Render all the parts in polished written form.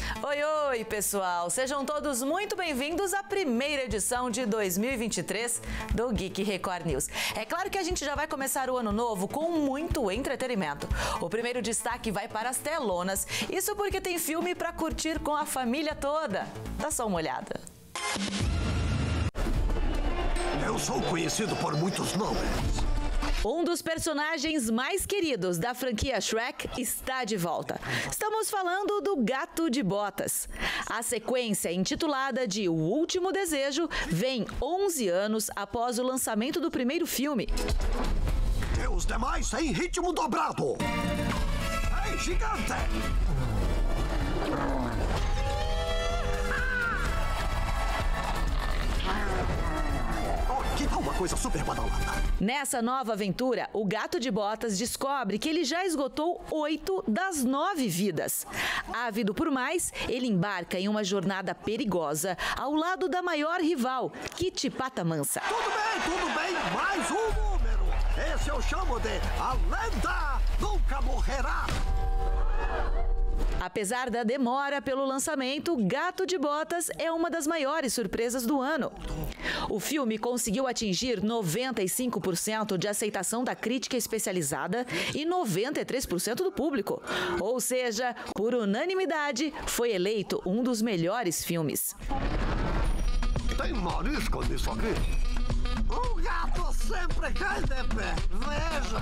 Oi, oi, pessoal! Sejam todos muito bem-vindos à primeira edição de 2023 do Geek Record News. É claro que a gente já vai começar o ano novo com muito entretenimento. O primeiro destaque vai para as telonas, isso porque tem filme para curtir com a família toda. Dá só uma olhada. Eu sou conhecido por muitos nomes. Um dos personagens mais queridos da franquia Shrek está de volta. Estamos falando do Gato de Botas. A sequência, intitulada de O Último Desejo, vem 11 anos após o lançamento do primeiro filme. E os demais em ritmo dobrado. Ei, gigante! Que tal uma coisa super badalada? Nessa nova aventura, o Gato de Botas descobre que ele já esgotou 8 das 9 vidas. Ávido por mais, ele embarca em uma jornada perigosa ao lado da maior rival, Kitty Patamansa. Tudo bem, mais um número. Esse eu chamo de A Lenda Nunca Morrerá. Apesar da demora pelo lançamento, Gato de Botas é uma das maiores surpresas do ano. O filme conseguiu atingir 95% de aceitação da crítica especializada e 93% do público. Ou seja, por unanimidade, foi eleito um dos melhores filmes. Tem marisco nisso aqui? O gato sempre cai de pé. Veja!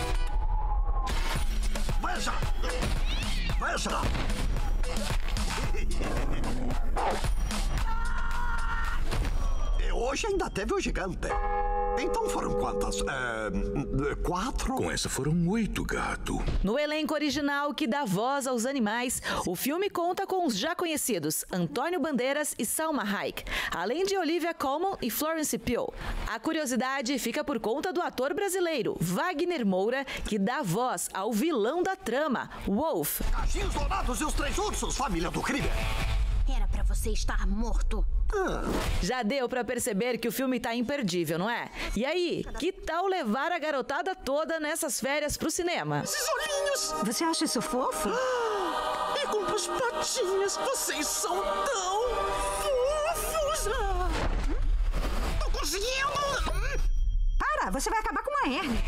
E hoje ainda teve o gigante. Então foram quantas? 4? Com essa foram 8, gato. No elenco original que dá voz aos animais, o filme conta com os já conhecidos Antônio Bandeiras e Salma Hayek, além de Olivia Colman e Florence Pugh. A curiosidade fica por conta do ator brasileiro Wagner Moura, que dá voz ao vilão da trama, Wolf. Cachinhos dourados e os 3 ursos, família do crime. Era pra você estar morto. Já deu pra perceber que o filme tá imperdível, não é? E aí, que tal levar a garotada toda nessas férias pro cinema? Esses olhinhos! Você acha isso fofo? E com as patinhas, vocês são tão fofos! Tô conseguindo! Para, você vai acabar com uma hérnia.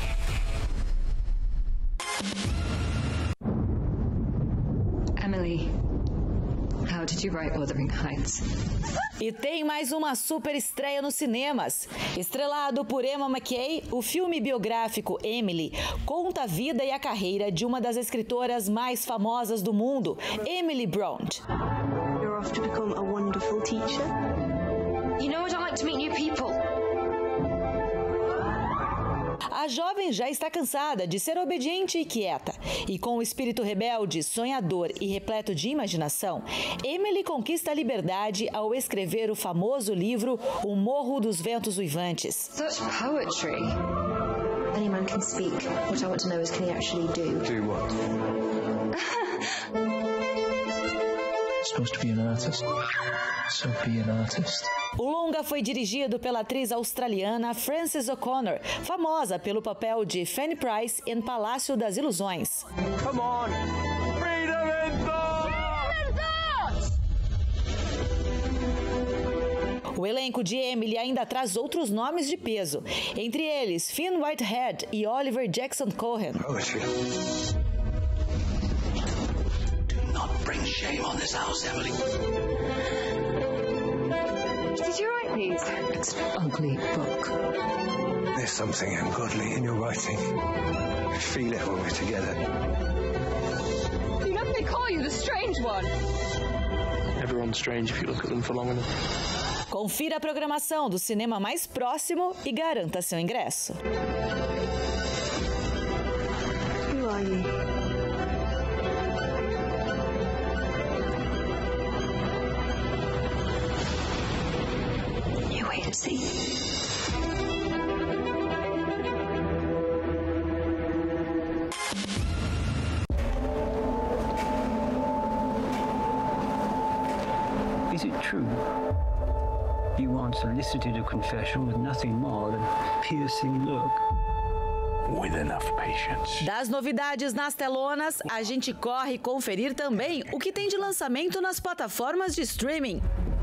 Emily, how did you write Wuthering Heights? E tem mais uma super estreia nos cinemas. Estrelado por Emma McKay, o filme biográfico Emily conta a vida e a carreira de uma das escritoras mais famosas do mundo, Emily Bront. You're off to become a wonderful teacher. You know I don't like to meet new people. A jovem já está cansada de ser obediente e quieta. E com o espírito rebelde, sonhador e repleto de imaginação, Emily conquista a liberdade ao escrever o famoso livro O Morro dos Ventos Uivantes. Such poetry. Any man can speak. What I want to know is, can he actually do? Do what? Supposed to be an artist. So be an artist. O longa foi dirigido pela atriz australiana Frances O'Connor, famosa pelo papel de Fanny Price em Palácio das Ilusões. Come on! Freedom and thought! O elenco de Emily ainda traz outros nomes de peso, entre eles Finn Whitehead e Oliver Jackson Cohen. Poetry. Do not bring shame on this house, Emily. Did you write these? It's an ugly book. There's something ungodly in your writing. I feel it when we're together. You know they call you the strange one. Everyone's strange if you look at them for long enough. Confira a programação do cinema mais próximo e garanta seu ingresso. Who are you? Wait and see. Is it true? You once elicited a confession with nothing more than a piercing look. with enough patience. Das novidades nas telonas, a gente corre conferir também o que tem de lançamento nas plataformas de streaming.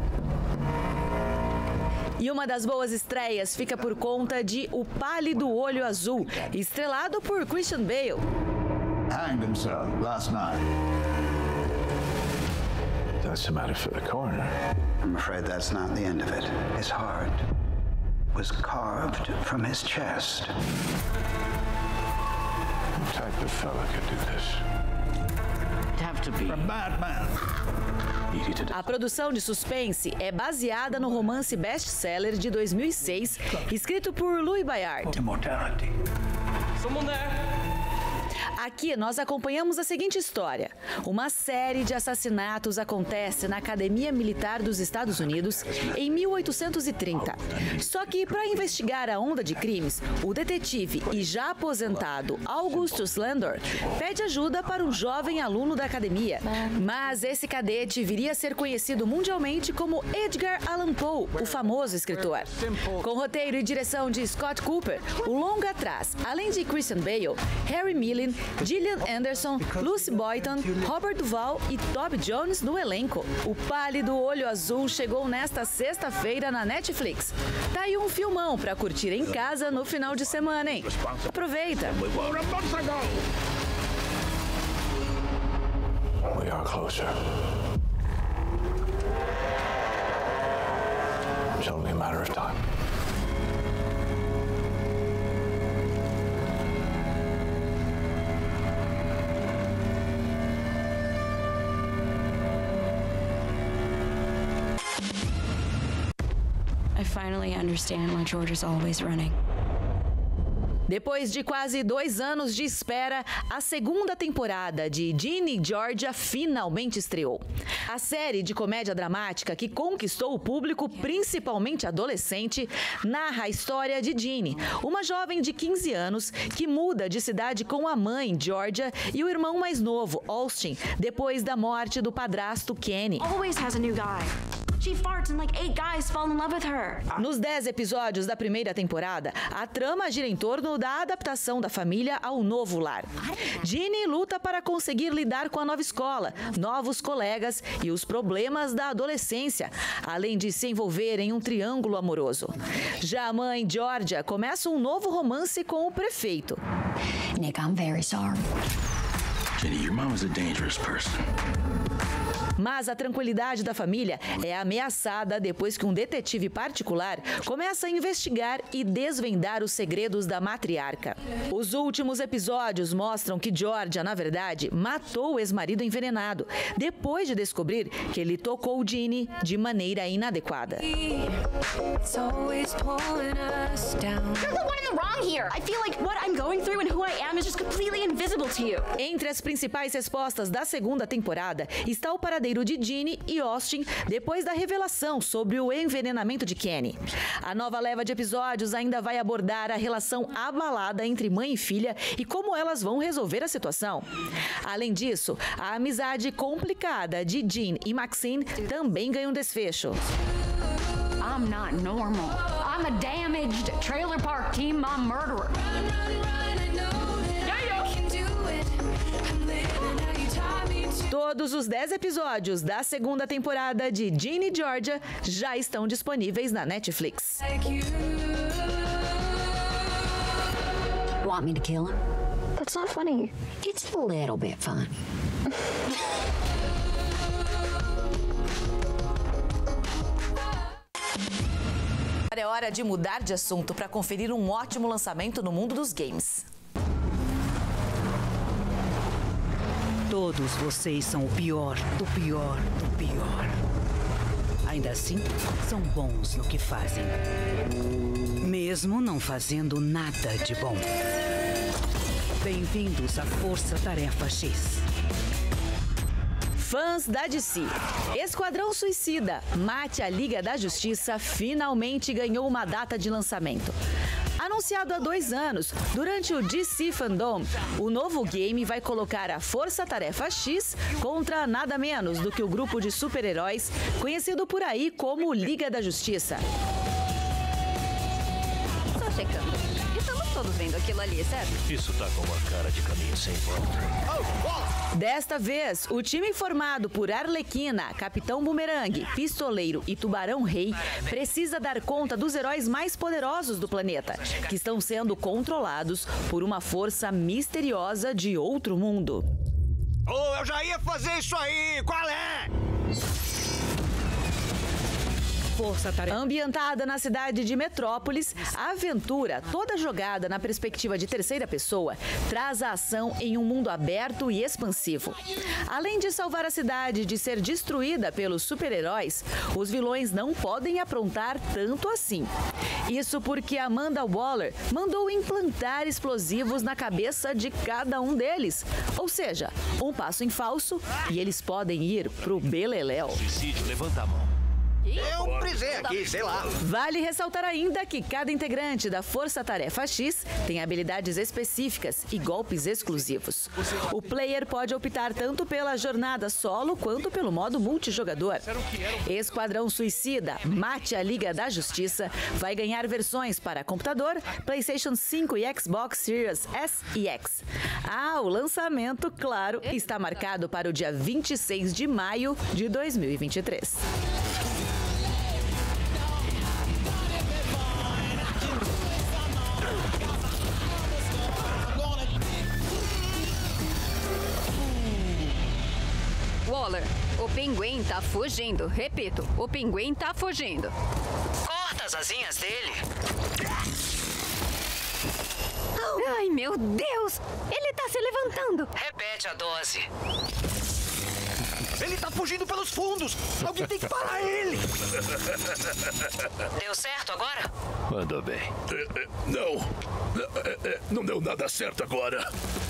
E uma das boas estreias fica por conta de O Pálido Olho Azul, estrelado por Christian Bale. Hanged himself last night. That's a matter for the coroner. I'm afraid that's not the end of it. His heart was carved from his chest. What type of fella could do this? It'd have to be A bad man. A produção de suspense é baseada no romance best-seller de 2006, escrito por Louis Bayard. Immortality. Someone there? Aqui nós acompanhamos a seguinte história. Uma série de assassinatos acontece na Academia Militar dos Estados Unidos em 1830. Só que, para investigar a onda de crimes, o detetive e já aposentado Augustus Landor pede ajuda para um jovem aluno da academia. Mas esse cadete viria a ser conhecido mundialmente como Edgar Allan Poe, o famoso escritor. Com roteiro e direção de Scott Cooper, o longa traz, além de Christian Bale, Harry Millen, Gillian Anderson, Lucy Boynton, Robert Duvall e Toby Jones no elenco. O Pálido Olho Azul chegou nesta sexta-feira na Netflix. Tá aí um filmão pra curtir em casa no final de semana, hein? Aproveita! We are closer. It's only a matter of time. I finally understand why George is always running. Depois de quase 2 anos de espera, a segunda temporada de Ginny e Georgia finalmente estreou. A série de comédia dramática que conquistou o público, principalmente adolescente, narra a história de Ginny, uma jovem de 15 anos que muda de cidade com a mãe, Georgia, e o irmão mais novo, Austin, depois da morte do padrasto Kenny. Always has a new guy. She farts and like 8 guys fall in love with her. Nos 10 episódios da primeira temporada, a trama gira em torno da adaptação da família ao novo lar. Ginny luta para conseguir lidar com a nova escola, novos colegas e os problemas da adolescência, além de se envolver em um triângulo amoroso. Já a mãe, Georgia, começa um novo romance com o prefeito. Nick, I'm very sorry. Ginny, your mom is a dangerous person. Mas a tranquilidade da família é ameaçada depois que um detetive particular começa a investigar e desvendar os segredos da matriarca. Os últimos episódios mostram que Georgia, na verdade, matou o ex-marido envenenado, depois de descobrir que ele tocou Ginny de maneira inadequada. You're the one in the wrong here. I feel like what I'm going through and who I am is just completely invisible to you. Entre as principais respostas da segunda temporada está o paradeiro de Ginny e Austin depois da revelação sobre o envenenamento de Kenny. A nova leva de episódios ainda vai abordar a relação abalada entre mãe e filha e como elas vão resolver a situação. Além disso, a amizade complicada de Jean e Maxine também ganha um desfecho. I'm not normal. I'm a damaged trailer park team mom murderer. Todos os 10 episódios da segunda temporada de Ginny e Georgia já estão disponíveis na Netflix. Want me to kill him? That's not funny. It's a little bit fun. Agora é hora de mudar de assunto para conferir um ótimo lançamento no mundo dos games. Todos vocês são o pior, do pior, do pior. Ainda assim, são bons no que fazem. Mesmo não fazendo nada de bom. Bem-vindos à Força Tarefa X. Fãs da DC. Esquadrão Suicida, Mate a Liga da Justiça finalmente ganhou uma data de lançamento. Anunciado há 2 anos, durante o DC Fandom, o novo game vai colocar a Força Tarefa X contra nada menos do que o grupo de super-heróis conhecido por aí como Liga da Justiça. Só checando. Estamos todos vendo aquilo ali, certo? Isso tá com uma cara de caminho sem volta. Desta vez, o time formado por Arlequina, Capitão Boomerang, Pistoleiro e Tubarão Rei precisa dar conta dos heróis mais poderosos do planeta, que estão sendo controlados por uma força misteriosa de outro mundo. Oh, eu já ia fazer isso aí! Qual é? Força-tarefa. Ambientada na cidade de Metrópolis, a aventura, toda jogada na perspectiva de terceira pessoa, traz a ação em um mundo aberto e expansivo. Além de salvar a cidade de ser destruída pelos super-heróis, os vilões não podem aprontar tanto assim. Isso porque Amanda Waller mandou implantar explosivos na cabeça de cada um deles. Ou seja, um passo em falso e eles podem ir pro beleléu. Suicídio, levanta a mão. Eu brisei aqui, sei lá. Vale ressaltar ainda que cada integrante da Força Tarefa X tem habilidades específicas e golpes exclusivos. O player pode optar tanto pela jornada solo quanto pelo modo multijogador. Esquadrão Suicida, Mate a Liga da Justiça, vai ganhar versões para computador, PlayStation 5 e Xbox Series S e X. O lançamento, claro, está marcado para o dia 26 de maio de 2023. Waller, o pinguim tá fugindo. Repito, o pinguim tá fugindo. Corta as asinhas dele. Ai, meu Deus! Ele tá se levantando. Repete a dose. Ele tá fugindo pelos fundos! Alguém tem que parar ele! Deu certo agora? Mandou bem. Não deu nada certo agora.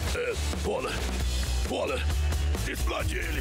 Waller, explode ele.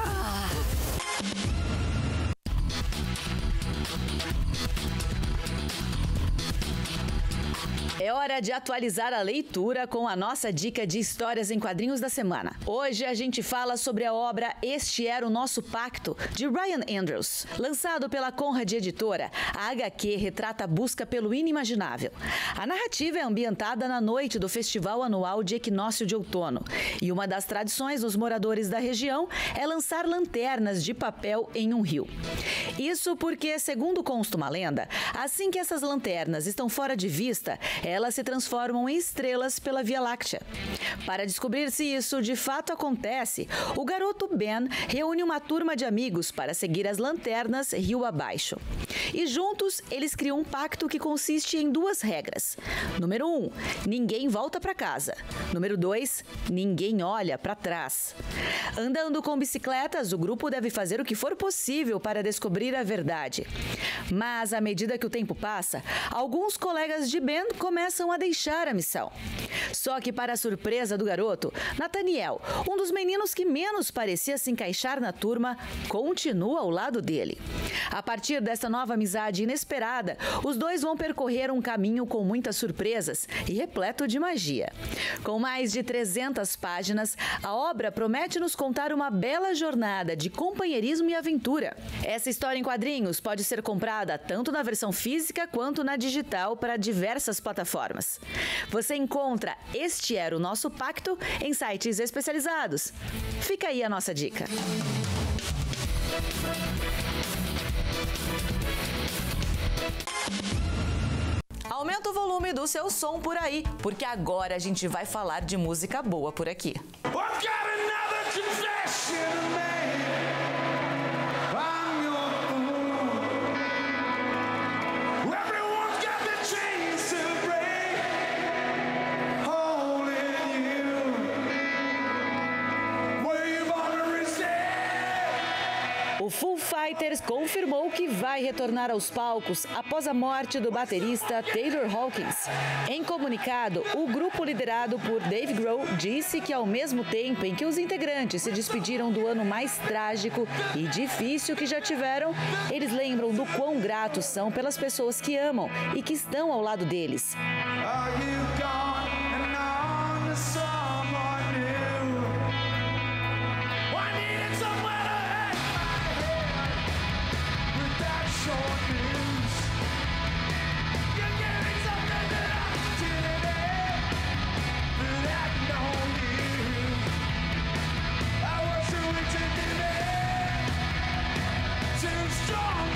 É hora de atualizar a leitura com a nossa dica de histórias em quadrinhos da semana. Hoje a gente fala sobre a obra Este Era o Nosso Pacto, de Ryan Andrews. Lançado pela Conrad Editora, a HQ retrata a busca pelo inimaginável. A narrativa é ambientada na noite do Festival Anual de Equinócio de Outono, e uma das tradições dos moradores da região é lançar lanternas de papel em um rio. Isso porque, segundo consta uma lenda, assim que essas lanternas estão fora de vista, elas se transformam em estrelas pela Via Láctea. Para descobrir se isso de fato acontece, o garoto Ben reúne uma turma de amigos para seguir as lanternas rio abaixo. E juntos, eles criam um pacto que consiste em duas regras. Número 1, ninguém volta para casa. Número 2, ninguém olha para trás. Andando com bicicletas, o grupo deve fazer o que for possível para descobrir a verdade. Mas, à medida que o tempo passa, alguns colegas de Ben começam a deixar a missão. Só que, para a surpresa do garoto, Nathaniel, um dos meninos que menos parecia se encaixar na turma, continua ao lado dele. A partir dessa nova amizade inesperada, os dois vão percorrer um caminho com muitas surpresas e repleto de magia. Com mais de 300 páginas, a obra promete nos contar uma bela jornada de companheirismo e aventura. Essa história em quadrinhos pode ser comprada tanto na versão física quanto na digital para diversas plataformas. Você encontra Este Era o Nosso Pacto em sites especializados. Fica aí a nossa dica. Aumenta o volume do seu som por aí, porque agora a gente vai falar de música boa por aqui. O Foo Fighters confirmou que vai retornar aos palcos após a morte do baterista Taylor Hawkins. Em comunicado, o grupo liderado por Dave Grohl disse que, ao mesmo tempo em que os integrantes se despediram do ano mais trágico e difícil que já tiveram, eles lembram do quão gratos são pelas pessoas que amam e que estão ao lado deles.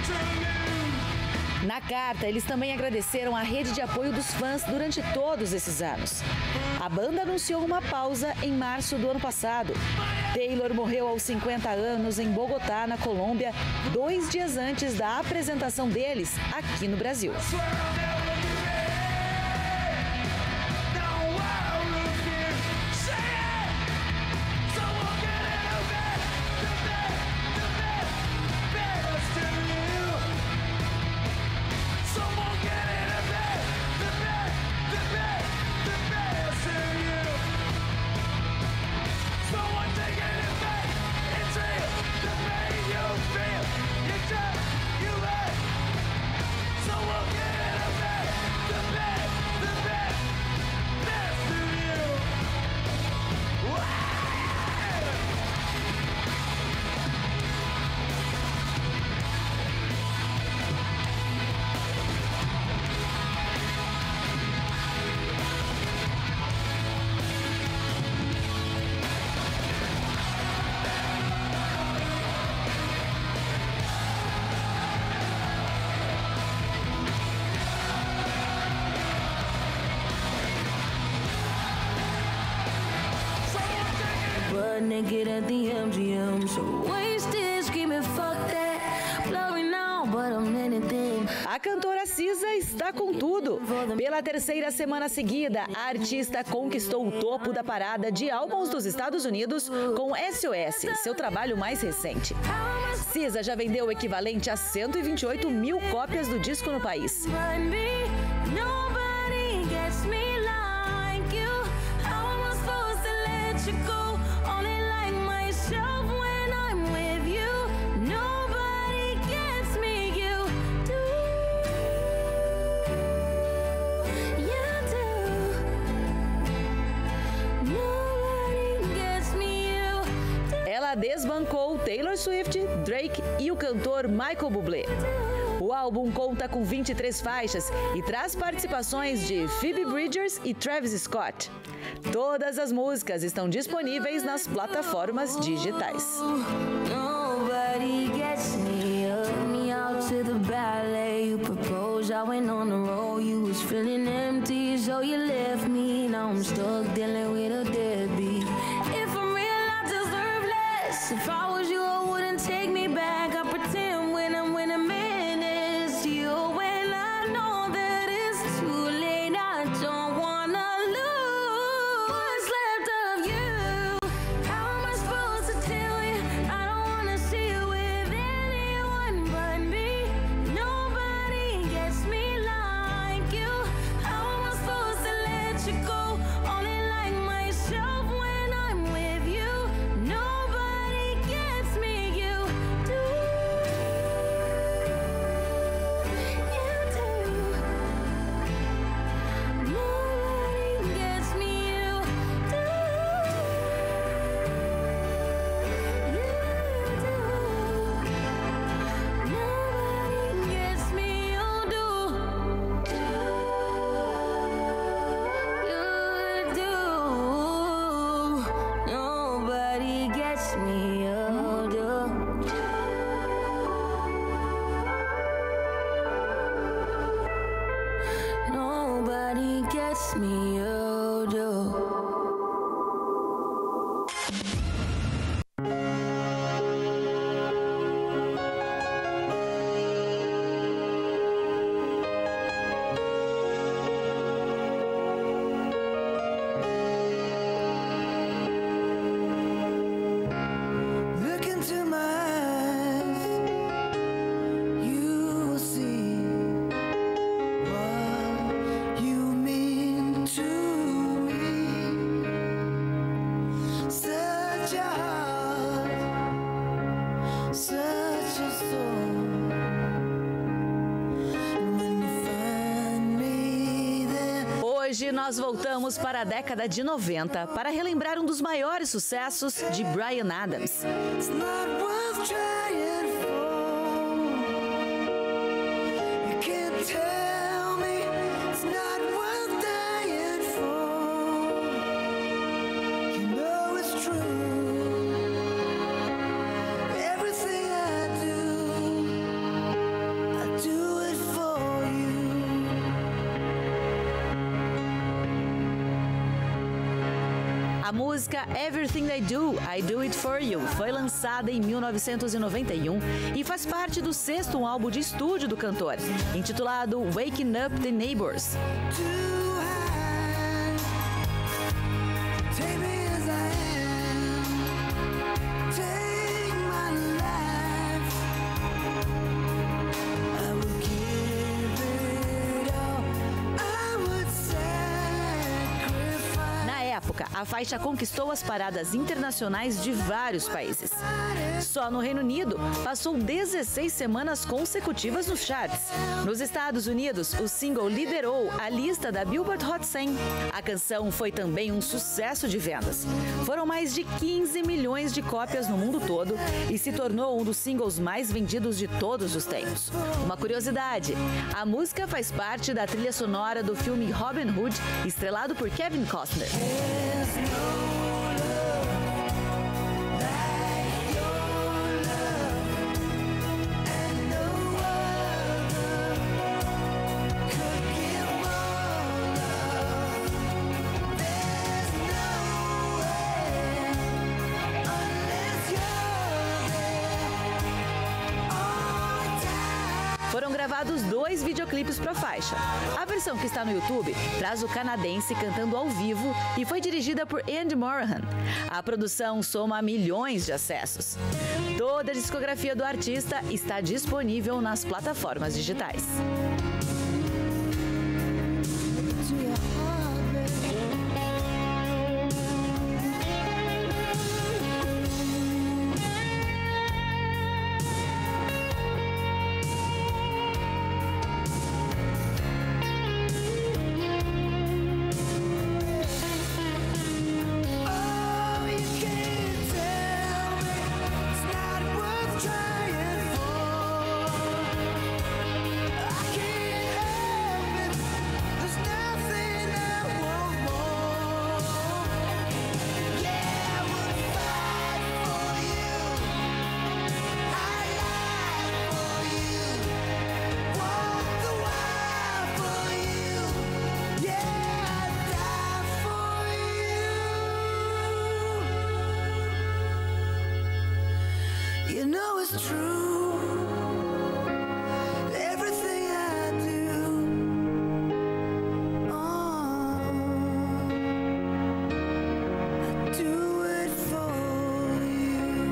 Na carta, eles também agradeceram a rede de apoio dos fãs durante todos esses anos. A banda anunciou uma pausa em março do ano passado. Taylor morreu aos 50 anos em Bogotá, na Colômbia, 2 dias antes da apresentação deles aqui no Brasil. Naked at the MGM, so wasted, screaming fuck that, blurry now, but I'm anything. A cantora Cisa está com tudo. Pela 3ª semana seguida, a artista conquistou o topo da parada de álbuns dos Estados Unidos com SOS, seu trabalho mais recente. Cisa já vendeu o equivalente a 128 mil cópias do disco no país. Desbancou Taylor Swift, Drake e o cantor Michael Bublé. O álbum conta com 23 faixas e traz participações de Phoebe Bridgers e Travis Scott. Todas as músicas estão disponíveis nas plataformas digitais. Nobody gets me up, me out to the ballet. You proposed, I went on the road. You was feeling empty, so you left me. Now I'm stuck dealing with a deadbeat. If I'm real, I deserve less. If I was you, I wouldn't take me back. I pretend when I'm menace to you. When I know that it's too late, I don't wanna lose what's left of you. How am I supposed to tell you? I don't wanna see you with anyone but me. Nobody gets me like you. How am I supposed to let you go? Only like myself when I'm with you. Nobody gets me, you do. You do. Nobody gets me, you do. Nobody gets me, you do. You do. Nobody gets me, you do. Nobody gets me, you do. Look into my eyes, you will see what you mean to me. Such a heart, such a soul. And when you find me there. Hoje nós voltamos para a década de 90 para relembrar um dos maiores sucessos de Bryan Adams. It's not worth trying for. You can't tell me it's not worth dying for. You know it's true. Everything I do. música Everything I Do It For You foi lançada em 1991 e faz parte do 6º álbum de estúdio do cantor, intitulado Waking Up the Neighbors. A faixa conquistou as paradas internacionais de vários países. Só no Reino Unido, passou 16 semanas consecutivas nos charts. Nos Estados Unidos, o single liderou a lista da Billboard Hot 100. A canção foi também um sucesso de vendas. Foram mais de 15 milhões de cópias no mundo todo e se tornou um dos singles mais vendidos de todos os tempos. Uma curiosidade, a música faz parte da trilha sonora do filme Robin Hood, estrelado por Kevin Costner. Foram gravados 2 videoclipes para a faixa. A versão que está no YouTube traz o canadense cantando ao vivo e foi dirigida por Andy Morahan. A produção soma milhões de acessos. Toda a discografia do artista está disponível nas plataformas digitais. You know it's true. Everything I do, I do it for you.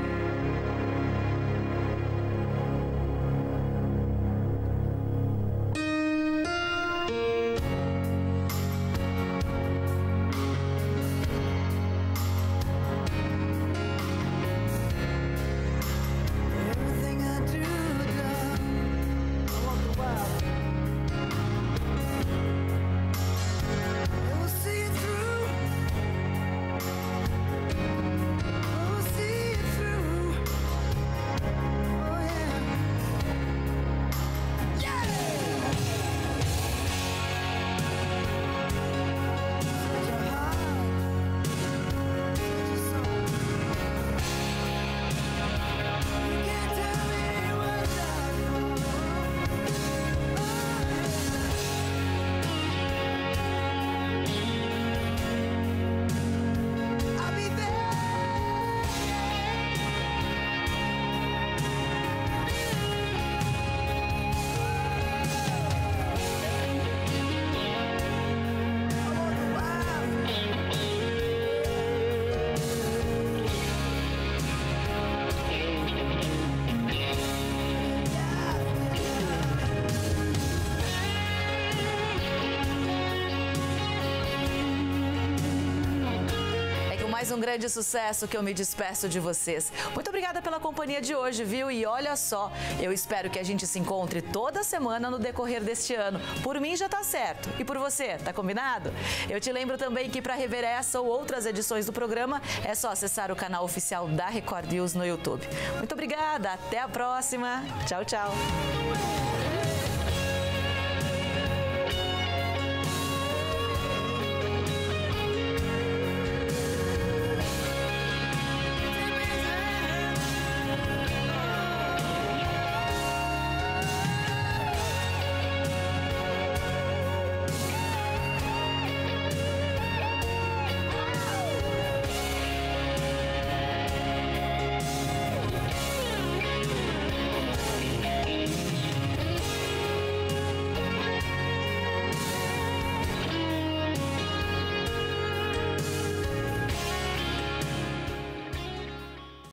Mais um grande sucesso que eu me despeço de vocês. Muito obrigada pela companhia de hoje, viu? E olha só, eu espero que a gente se encontre toda semana no decorrer deste ano. Por mim já tá certo. E por você, tá combinado? Eu te lembro também que para rever essa ou outras edições do programa, é só acessar o canal oficial da Record News no YouTube. Muito obrigada, até a próxima. Tchau, tchau.